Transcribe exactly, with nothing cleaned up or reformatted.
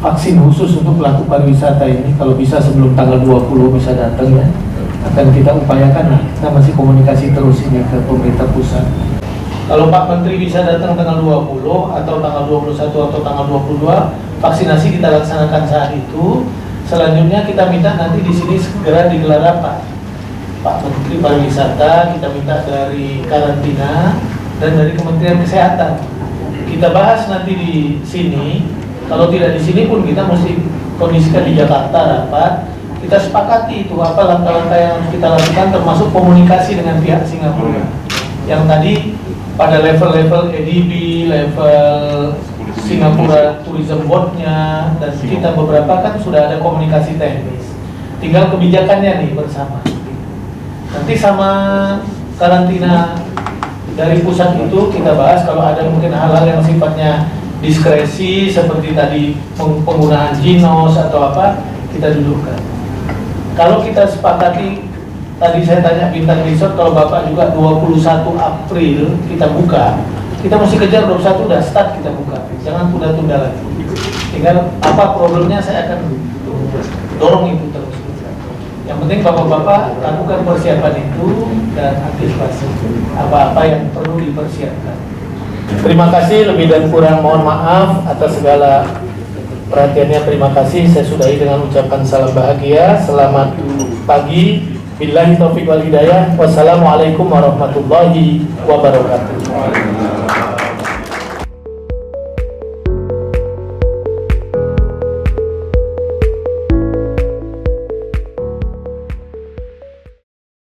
vaksin khusus untuk pelaku pariwisata ini, kalau bisa sebelum tanggal dua puluh bisa datang ya, akan kita upayakan. Nah, kita masih komunikasi terus ini ke pemerintah pusat. Kalau Pak Menteri bisa datang tanggal dua puluh atau tanggal dua puluh satu atau tanggal dua puluh dua, vaksinasi kita laksanakan saat itu. Selanjutnya kita minta nanti di sini segera digelar rapat. Pak Menteri Pariwisata kita minta dari karantina dan dari Kementerian Kesehatan. Kita bahas nanti di sini. Kalau tidak di sini pun kita mesti kondisikan di Jakarta rapat. Kita sepakati itu apa langkah-langkah yang harus kita lakukan, termasuk komunikasi dengan pihak Singapura. Yang tadi pada level-level E D B, level Singapura Tourism Board-nya, dan kita beberapa kan sudah ada komunikasi teknis. Tinggal kebijakannya nih bersama. Nanti sama karantina dari pusat itu kita bahas kalau ada mungkin hal-hal yang sifatnya diskresi seperti tadi penggunaan ginos atau apa, kita dudukkan. Kalau kita sepakati, tadi saya tanya Bintang Resort, kalau Bapak juga dua puluh satu April kita buka, kita mesti kejar dua puluh satu udah start kita buka, jangan tunda-tunda lagi. Tinggal apa problemnya saya akan dorong itu terus. Yang penting Bapak-Bapak lakukan persiapan itu dan antisipasi apa-apa yang perlu dipersiapkan. Terima kasih, lebih dan kurang mohon maaf atas segala perhatiannya. Terima kasih. Saya sudahi dengan ucapan salam bahagia. Selamat pagi. Billahi taufiq wal hidayah. Wassalamualaikum warahmatullahi wabarakatuh.